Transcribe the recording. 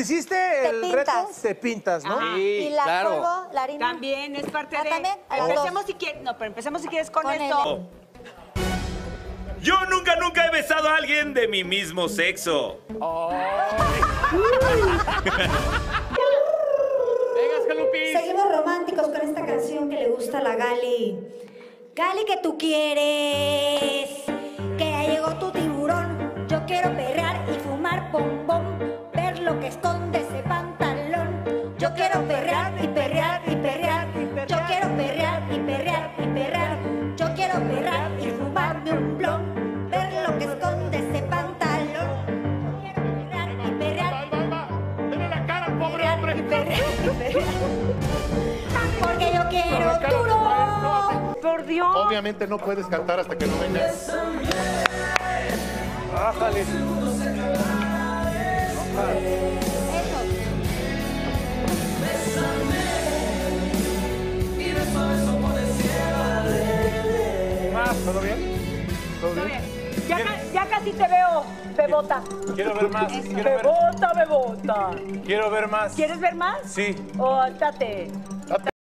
¿Hiciste el reto? pintas. Te pintas, ¿no? Ajá. Y Sí, la claro. polvo, la harina. También es parte de... ¿también? Empecemos si quieres... No, pero empecemos si quieres con Con esto. Yo nunca he besado a alguien de mi mismo sexo. Venga, Jalupis. Seguimos románticos con esta canción que le gusta a la Gali. Gali, que tú quieres, que ya llegó tu tiburón. Yo quiero perrear y fumar bombón, ver lo que esconde ese pantalón. Yo quiero perrear y perrear y perrear. Yo quiero perrear y perrear y perrear. Yo quiero perrear y fumarme un blon, ver lo que esconde ese pantalón. Quiero perrear y perrear. Dale la cara al pobre hombre. Porque yo quiero duro. Por Dios. Obviamente no puedes cantar hasta que no vengas. Bájale. Eso. Más, ¿todo bien? ¿Todo Está bien? bien. Ya casi te veo, bebota. Quiero ver más. Quiero ver, Bebota, bebota. quiero ver más. ¿Quieres ver más? Sí. Ótate.